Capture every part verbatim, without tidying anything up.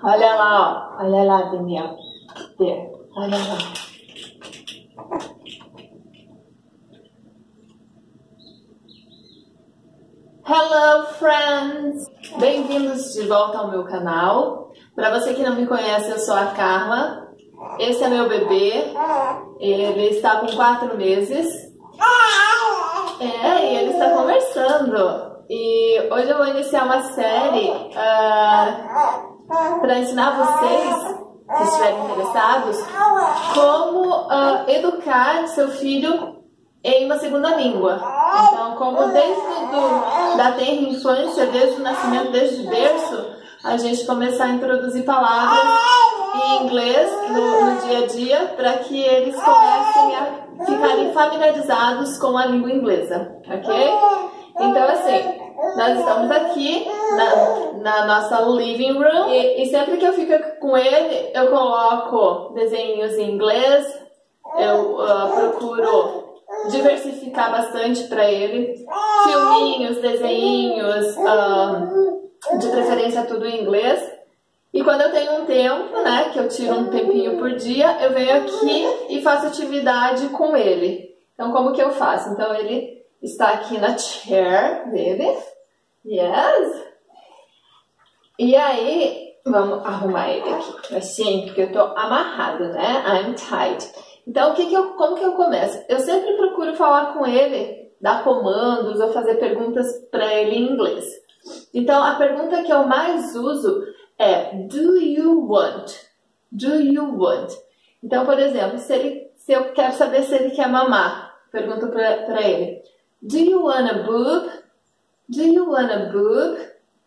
Olha lá, ó. Olha lá, Daniel. There. Olha lá. Hello, friends! Bem-vindos de volta ao meu canal. Para você que não me conhece, eu sou a Carla. Esse é meu bebê. Ele está com quatro meses. É, e ele está conversando. E hoje eu vou iniciar uma série uh, para ensinar vocês, que estiverem interessados, como uh, educar seu filho em uma segunda língua. Então, como desde do, da tenra infância, desde o nascimento, desde o berço, a gente começar a introduzir palavras em inglês no, no dia a dia, para que eles comecem a ficarem familiarizados com a língua inglesa, ok? Então, assim, nós estamos aqui na, na nossa living room e, e sempre que eu fico com ele, eu coloco desenhos em inglês, eu uh, procuro diversificar bastante para ele, filminhos, desenhinhos, uh, de preferência tudo em inglês. E quando eu tenho um tempo, né, que eu tiro um tempinho por dia, eu venho aqui e faço atividade com ele. Então, como que eu faço? Então, ele está aqui na chair dele. Yes. E aí, vamos arrumar ele aqui, assim, porque eu tô amarrado, né? I'm tied. Então, o que que eu, como que eu começo? Eu sempre procuro falar com ele, dar comandos ou fazer perguntas para ele em inglês. Então, a pergunta que eu mais uso é do you want? Do you want? Então, por exemplo, se, ele, se eu quero saber se ele quer mamar, pergunto para ele: do you want a boob? Do you want a boob?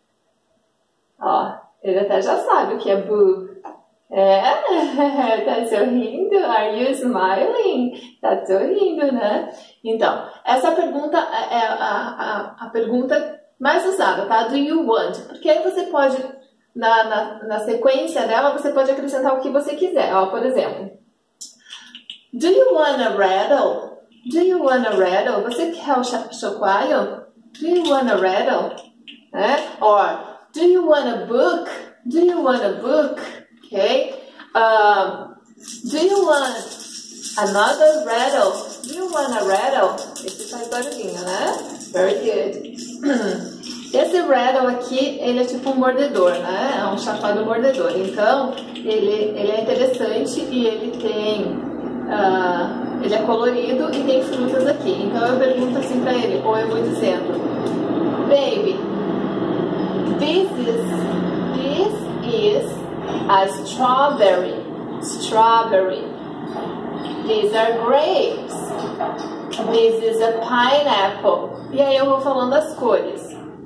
Ó, ele até já sabe o que é boob. É, tá sorrindo? Are you smiling? Tá sorrindo, né? Então, essa pergunta é a, a, a pergunta mais usada, tá? Do you want? Porque aí você pode, na, na, na sequência dela, você pode acrescentar o que você quiser. Ó, por exemplo, do you want a rattle? Do you want a rattle? Você quer o chocalho? Do you want a rattle? É? Or, do you want a book? Do you want a book? Okay. Um, do you want another rattle? Do you want a rattle? Esse faz barulhinho, né? Very good. Esse rattle aqui, ele é tipo um mordedor, né? É um chacoalho mordedor. Então, ele, ele é interessante e ele tem... Uh, ele é colorido e tem frutas aqui. Então, eu pergunto assim pra ele, ou eu vou dizendo: Baby, this is... This is... a strawberry, strawberry. These are grapes. This is a pineapple. E aí eu vou falando as cores.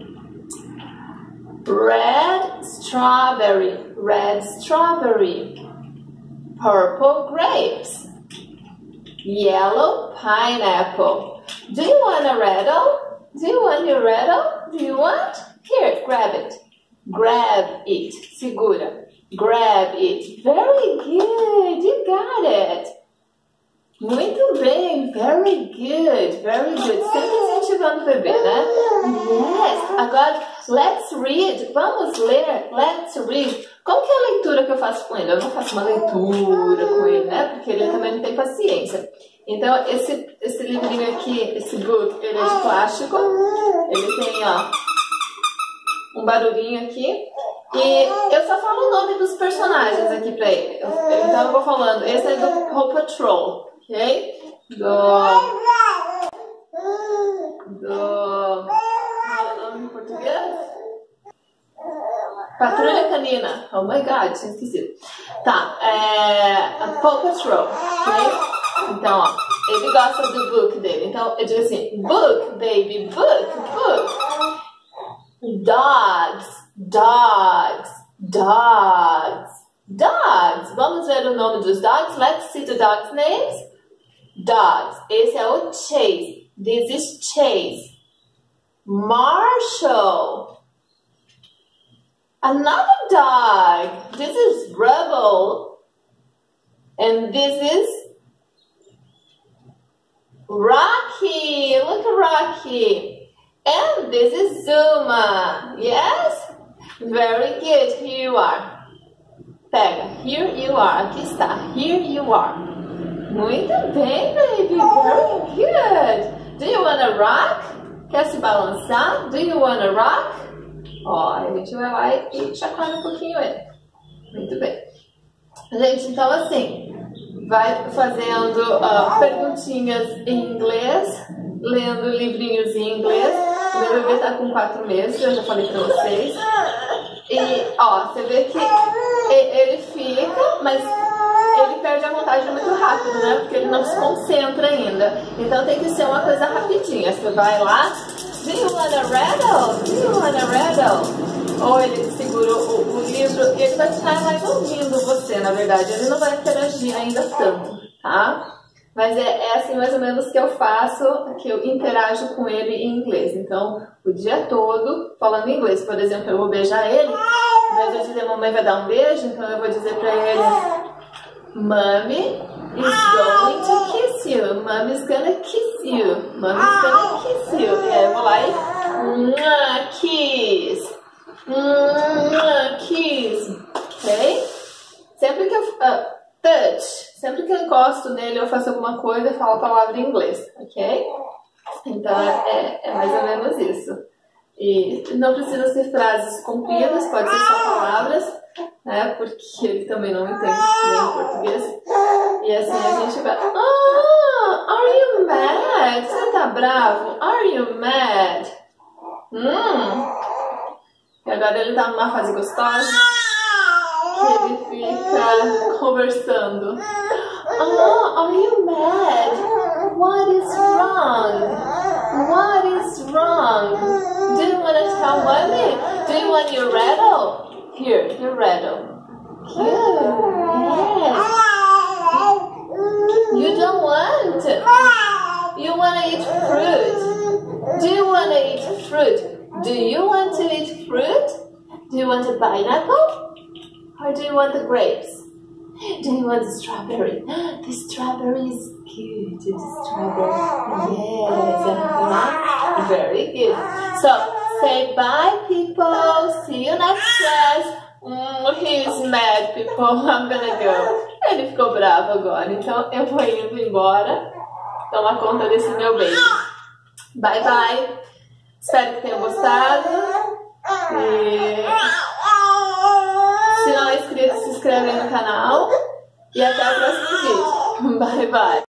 Red strawberry, red strawberry. Purple grapes. Yellow pineapple. Do you want a rattle? Do you want your rattle? Do you want? Here, grab it. Grab it. Segura. Grab it. Very good. You got it. Muito bem. Very good. Very good. Sempre incentivando o bebê, né? Yes. Agora, let's read. Vamos ler. Let's read. Como que é a leitura que eu faço com ele? Eu não faço uma leitura com ele, né? Porque ele também não tem paciência. Então, esse, esse livrinho aqui, esse book, ele é de plástico. Ele tem, ó, um barulhinho aqui. E eu só falo o nome dos personagens aqui pra ele. Então eu vou falando. Esse é do Paw Patrol, ok? Do... Do... Qual é o nome em português? Patrulha Canina. Oh my God, tinha esquecido. Tá, é... Paw Patrol, ok? Então, ó, ele gosta do book dele. Então eu digo assim: book, baby, book, book. Dogs. Dogs, dogs, dogs. Vamos ver o nome dos dogs. Let's see the dogs' names. Dogs. Esse é o Chase. This is Chase. Marshall. Another dog. This is Rebel. And this is Rocky. Look at Rocky. And this is Zuma. Yes? Very good. Here you are. Pega. Here you are. Aqui está. Here you are. Muito bem, baby. Very good. Do you wanna rock? Quer se balançar? Do you wanna rock? Ó, a gente vai lá e chacoalha um pouquinho ele. Muito bem. Gente, então assim, vai fazendo uh, perguntinhas em inglês, lendo livrinhos em inglês. O meu bebê tá com quatro meses, eu já falei pra vocês. E, ó, você vê que ele fica, mas ele perde a vontade muito rápido, né? Porque ele não se concentra ainda. Então tem que ser uma coisa rapidinha. Você vai lá, do you wanna rattle? Do you wanna rattle? Ou ele segura o, o livro e ele vai ficar mais ouvindo você, na verdade. Ele não vai interagir ainda tanto, tá? Mas é, é assim mais ou menos que eu faço, que eu interajo com ele em inglês. Então, o dia todo falando inglês. Por exemplo, eu vou beijar ele, ao invés de dizer mamãe vai dar um beijo, então eu vou dizer pra ele Mommy is going to kiss you. Mommy is gonna kiss you. Mommy is gonna kiss you. E aí eu vou lá e Mwah, kiss. Mwah, kiss. Ok? Sempre que eu... Uh, touch. Sempre que eu encosto nele, eu faço alguma coisa e falo a palavra em inglês. Ok? Então é, é mais ou menos isso. E não precisa ser frases compridas, pode ser só palavras, né? Porque ele também não entende nem português. E assim a gente vai... Ah, are you mad? Você tá bravo? Are you mad? Hum. E agora ele tá numa fase gostosa, que ele fica conversando. Ah, are you mad? What is wrong? What is wrong? Do you want to tell mommy? Do you want your rattle? Here, your rattle. Good. Yes. You don't want. You want to eat fruit. Do you want to eat fruit? Do you want to eat fruit? Do you want a pineapple? Or do you want the grapes? Do you want the strawberry? The strawberry is good. The strawberry. Yes. Uh-huh. Very good. So, say bye, people. See you next class. Mm, he's mad, people. I'm gonna go. Ele ficou bravo agora, então eu vou indo embora. Tomar conta desse meu beijo. Bye, bye. Espero que tenham gostado. E... se não é inscrito, se inscreve aí no canal. E até o próximo vídeo. Bye, bye.